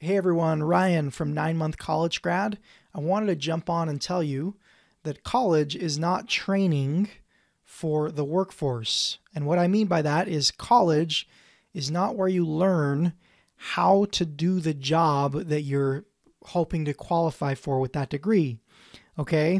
Hey everyone, Ryan from 9 Month College Grad. I wanted to jump on and tell you that college is not training for the workforce. And what I mean by that is college is not where you learn how to do the job that you're hoping to qualify for with that degree. Okay?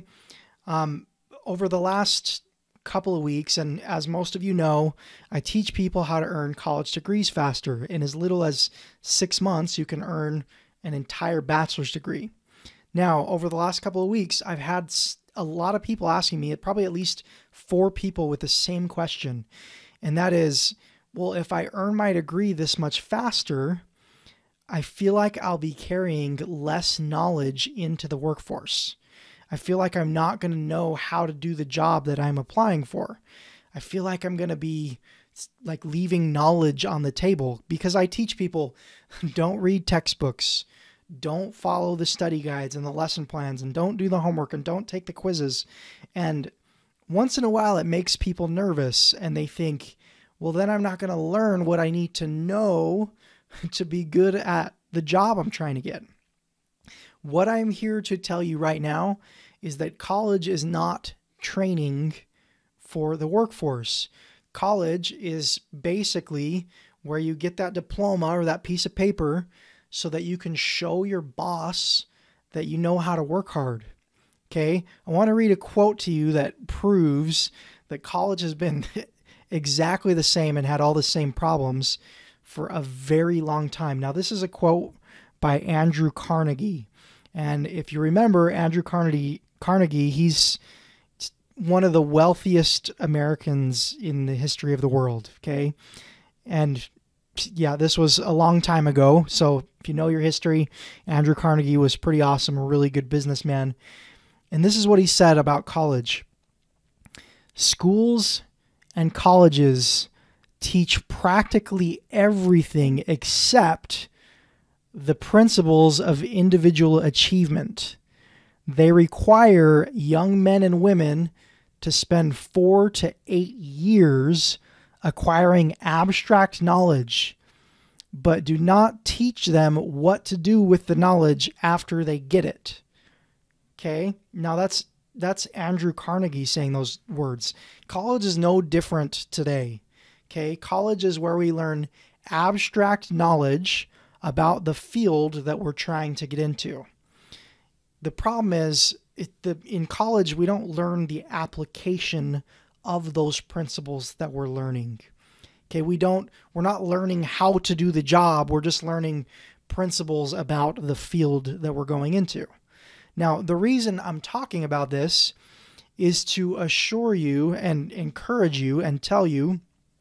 Over the last couple of weeks, and as most of you know, I teach people how to earn college degrees faster. In as little as 6 months, you can earn an entire bachelor's degree. Now, over the last couple of weeks, I've had a lot of people asking me, probably at least 4 people with the same question. And that is, well, if I earn my degree this much faster, I feel like I'll be carrying less knowledge into the workforce. I feel like I'm not going to know how to do the job that I'm applying for. I feel like I'm going to be like leaving knowledge on the table because I teach people don't read textbooks, don't follow the study guides and the lesson plans, and don't do the homework and don't take the quizzes. And once in a while it makes people nervous and they think, well, then I'm not going to learn what I need to know to be good at the job I'm trying to get. What I'm here to tell you right now is that college is not training for the workforce. College is basically where you get that diploma or that piece of paper so that you can show your boss that you know how to work hard. Okay? I want to read a quote to you that proves that college has been exactly the same and had all the same problems for a very long time. Now, this is a quote by Andrew Carnegie. And if you remember, Andrew Carnegie, he's one of the wealthiest Americans in the history of the world, okay? And yeah, this was a long time ago. So if you know your history, Andrew Carnegie was pretty awesome, a really good businessman. And this is what he said about college. Schools and colleges teach practically everything except the principles of individual achievement. They require young men and women to spend 4 to 8 years acquiring abstract knowledge, but do not teach them what to do with the knowledge after they get it. Okay? Now that's Andrew Carnegie saying those words. College is no different today. Okay? College is where we learn abstract knowledge about the field that we're trying to get into. The problem is, in college, we don't learn the application of those principles that we're learning. Okay, we're not learning how to do the job. We're just learning principles about the field that we're going into. Now, the reason I'm talking about this is to assure you and encourage you and tell you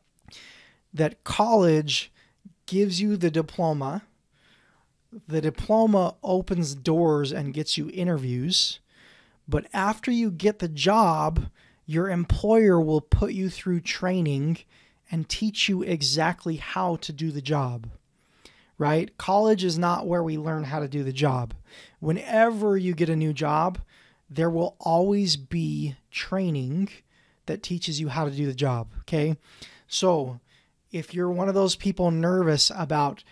that college gives you the diploma. The diploma opens doors and gets you interviews, but after you get the job, your employer will put you through training and teach you exactly how to do the job, right? College is not where we learn how to do the job. Whenever you get a new job, there will always be training that teaches you how to do the job, okay? So if you're one of those people nervous about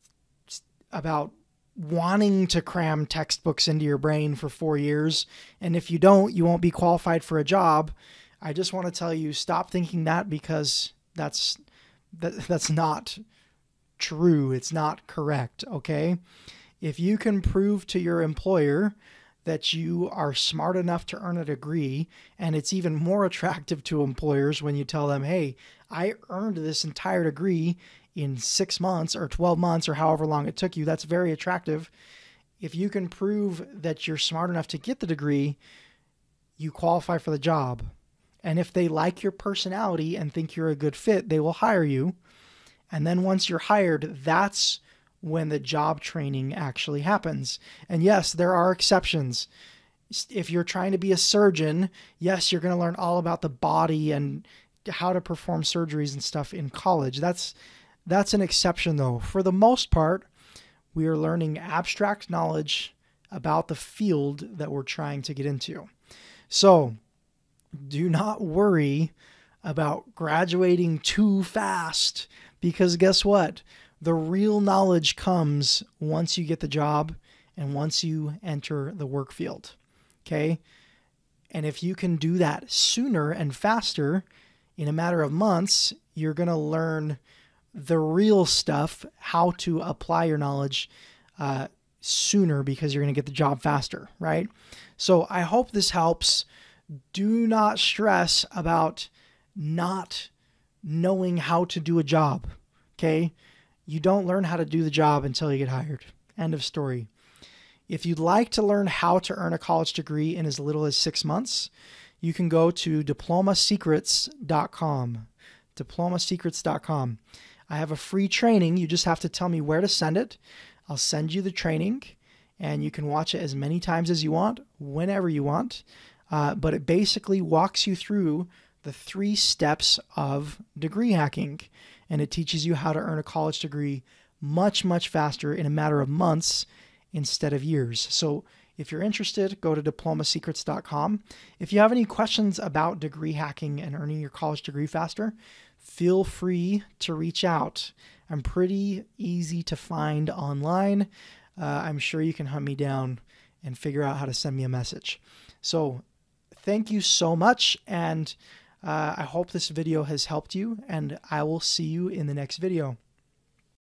wanting to cram textbooks into your brain for 4 years, and if you don't, you won't be qualified for a job, I just want to tell you, stop thinking that, because that's not true. It's not correct, okay? If you can prove to your employer that you are smart enough to earn a degree, and it's even more attractive to employers when you tell them, hey, I earned this entire degree in 6 months or 12 months or however long it took you, that's very attractive. If you can prove that you're smart enough to get the degree, you qualify for the job. And if they like your personality and think you're a good fit, they will hire you. And then once you're hired, that's when the job training actually happens. And yes, there are exceptions. If you're trying to be a surgeon, yes, you're going to learn all about the body and how to perform surgeries and stuff in college. That's an exception, though. For the most part, we are learning abstract knowledge about the field that we're trying to get into. So do not worry about graduating too fast, because guess what? The real knowledge comes once you get the job and once you enter the work field. Okay? And if you can do that sooner and faster, in a matter of months, you're going to learn the real stuff, how to apply your knowledge sooner, because you're going to get the job faster, right? So I hope this helps. Do not stress about not knowing how to do a job, okay? You don't learn how to do the job until you get hired. End of story. If you'd like to learn how to earn a college degree in as little as 6 months, you can go to diplomasecrets.com. Diplomasecrets.com. I have a free training. You just have to tell me where to send it. I'll send you the training, and you can watch it as many times as you want, whenever you want. But it basically walks you through the 3 steps of degree hacking, and it teaches you how to earn a college degree much, much faster in a matter of months instead of years. So if you're interested, go to diplomasecrets.com. If you have any questions about degree hacking and earning your college degree faster, feel free to reach out. I'm pretty easy to find online. I'm sure you can hunt me down and figure out how to send me a message. So thank you so much, and I hope this video has helped you, and I will see you in the next video.